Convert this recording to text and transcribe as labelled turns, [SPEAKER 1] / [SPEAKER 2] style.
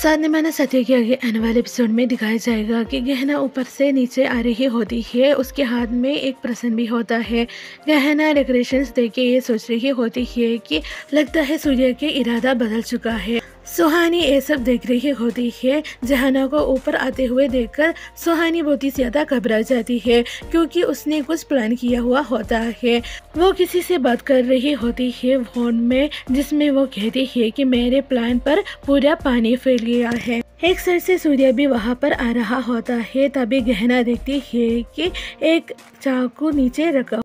[SPEAKER 1] साथ में मैंने सत्य के आगे आने वाले एपिसोड में दिखाया जाएगा कि गहना ऊपर से नीचे आ रही होती है। उसके हाथ में एक प्रश्न भी होता है। गहना डेकोरेशंस देख के ये सोच रही होती है कि लगता है सूर्य के इरादा बदल चुका है। सुहानी ये सब देख रही होती है। जहाना को ऊपर आते हुए देखकर सुहानी बहुत ही ज्यादा घबरा जाती है क्योंकि उसने कुछ प्लान किया हुआ होता है। वो किसी से बात कर रही होती है फोन में, जिसमें वो कहती है कि मेरे प्लान पर पूरा पानी फैल गया है। एक साइड से सूर्य भी वहां पर आ रहा होता है। तभी गहना देखती है कि एक चाकू नीचे रखा